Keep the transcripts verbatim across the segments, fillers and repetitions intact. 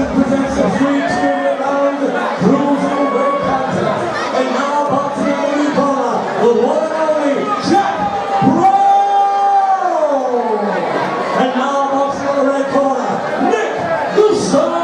presents a free two-minute round cruiserweight contest. And now boxing in the blue corner, the one and only Jack Brown. And now boxing in the red corner, Nick Gusto.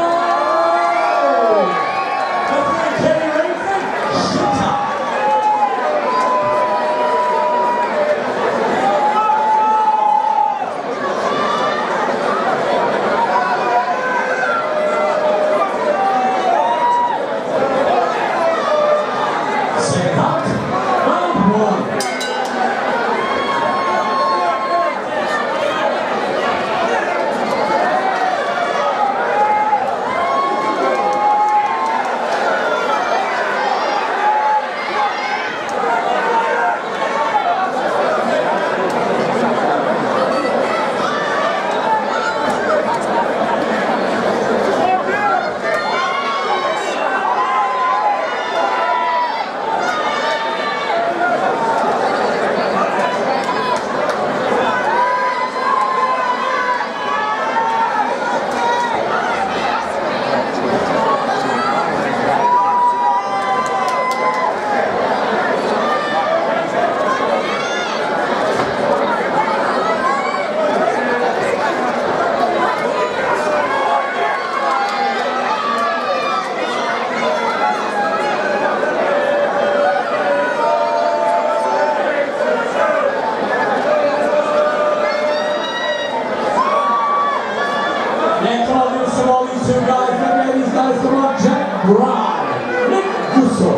Yeah, come on, give us some all these two guys. Let me have these guys. Come on, Jack Brown, Nick Gusto.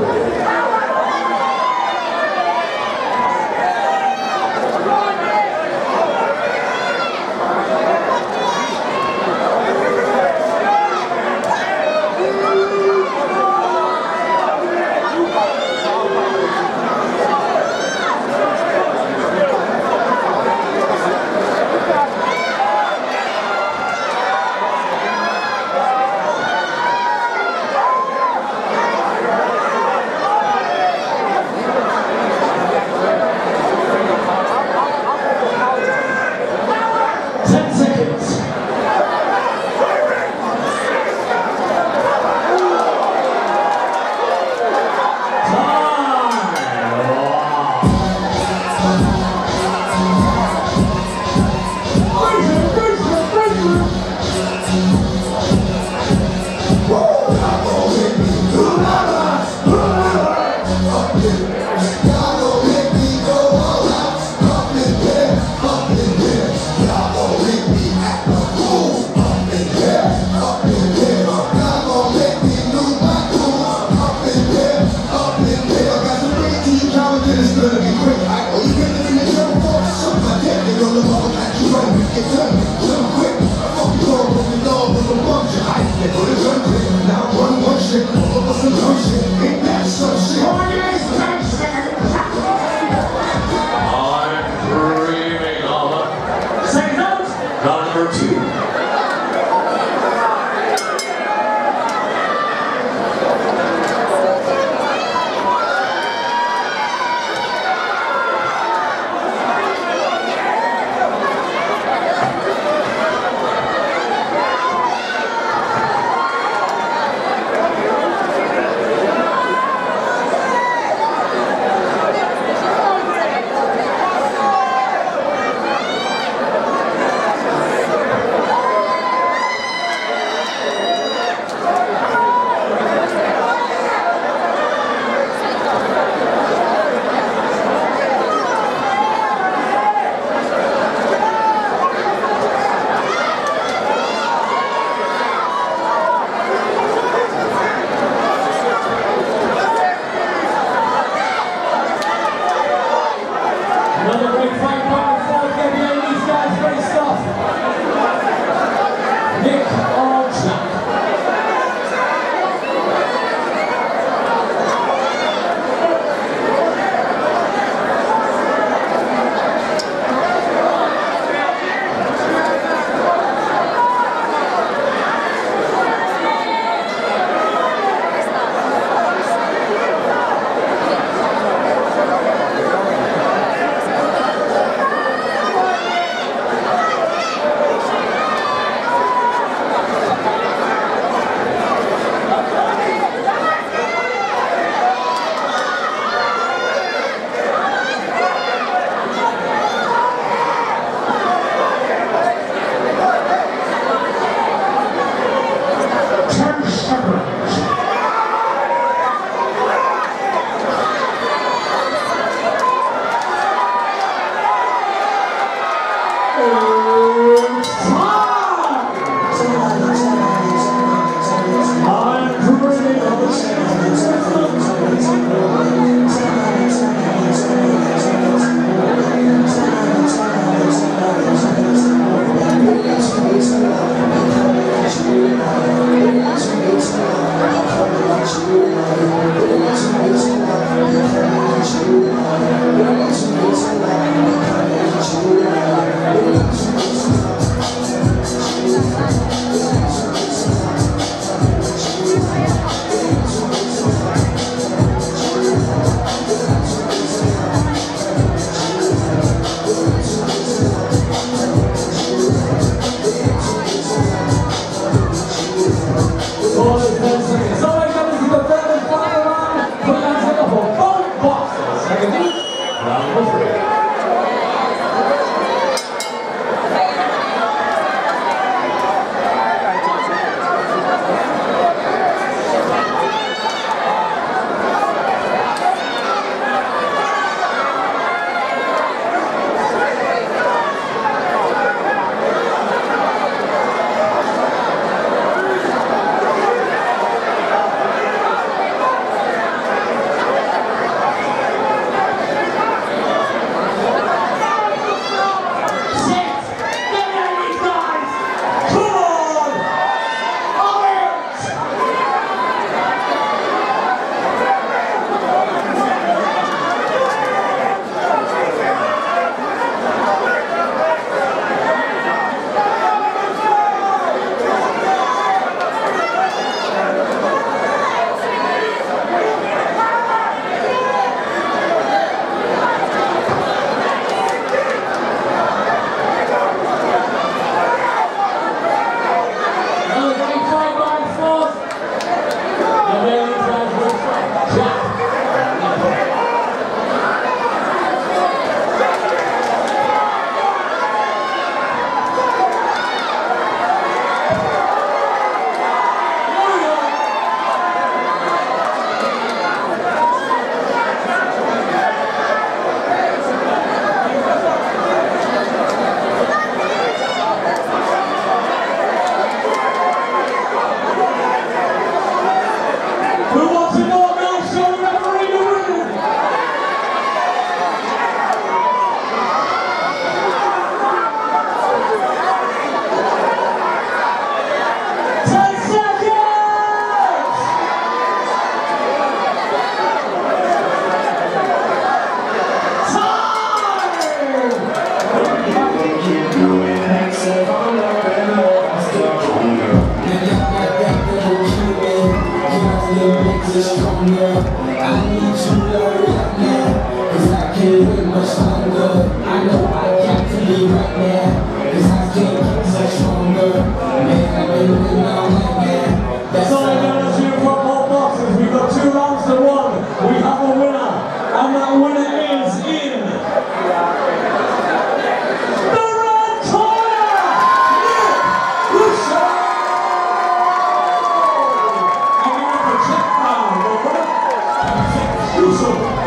stronger. I need you to hurry up now, cause I can't wait much longer. I know I got to leave right now, cause I can't get much stronger. Man, I've been waiting all night now. That's all I'm gonna do from all boxes. We've got two rounds to one. We have a winner, and that winner is in the red corner, Nick Russo! And we have the check round, the winner, Nick Russo.